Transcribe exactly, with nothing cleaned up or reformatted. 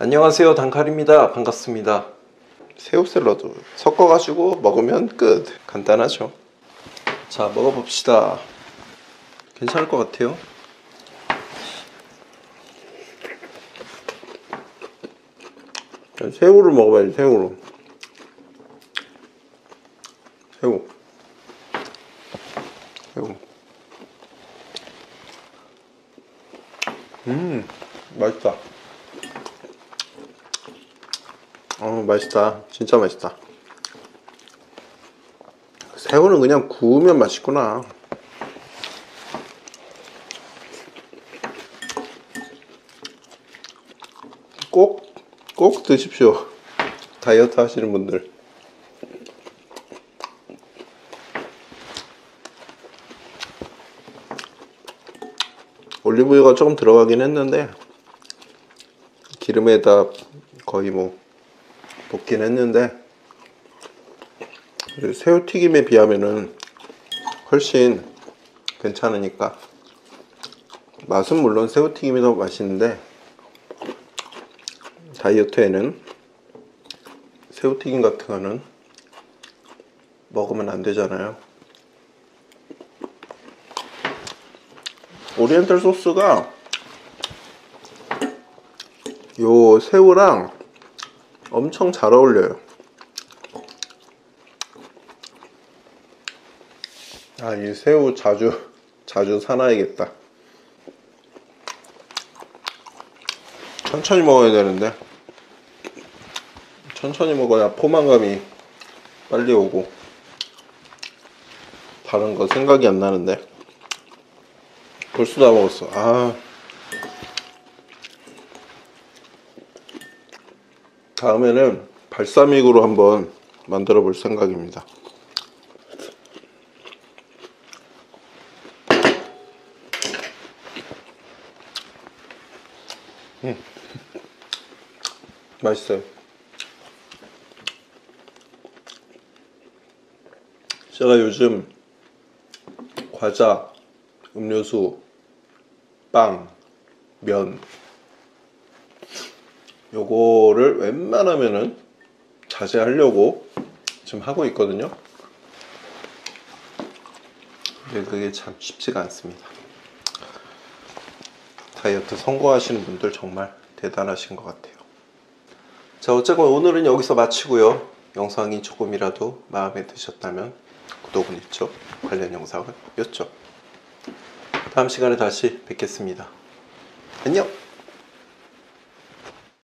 안녕하세요, 단칼입니다. 반갑습니다. 새우 샐러드 섞어가지고 먹으면 끝. 간단하죠. 자, 먹어봅시다. 괜찮을 것 같아요. 새우를 먹어봐야지. 새우로 새우 새우 음 맛있다. 어 맛있다. 진짜 맛있다. 새우는 그냥 구우면 맛있구나. 꼭 꼭 드십시오. 다이어트 하시는 분들. 올리브유가 조금 들어가긴 했는데 기름에다 거의 뭐 볶긴 했는데 새우튀김에 비하면은 훨씬 괜찮으니까. 맛은 물론 새우튀김이 더 맛있는데 다이어트에는 새우튀김 같은 거는 먹으면 안 되잖아요. 오리엔탈 소스가 요 새우랑 엄청 잘 어울려요. 아, 이 새우 자주 자주 사놔야겠다. 천천히 먹어야 되는데 천천히 먹어야 포만감이 빨리 오고 다른 거 생각이 안 나는데 벌써 다 먹었어. 아, 다음에는 발사믹으로 한번 만들어 볼 생각입니다. 음. 맛있어요. 제가 요즘 과자, 음료수, 빵, 면 요거를 웬만하면은 자제하려고 지금 하고 있거든요. 근데 그게 참 쉽지가 않습니다. 다이어트 성공하시는 분들 정말 대단하신 것 같아요. 자, 어쨌건 오늘은 여기서 마치고요. 영상이 조금이라도 마음에 드셨다면 구독은 있죠. 관련 영상은 였죠. 다음 시간에 다시 뵙겠습니다. 안녕.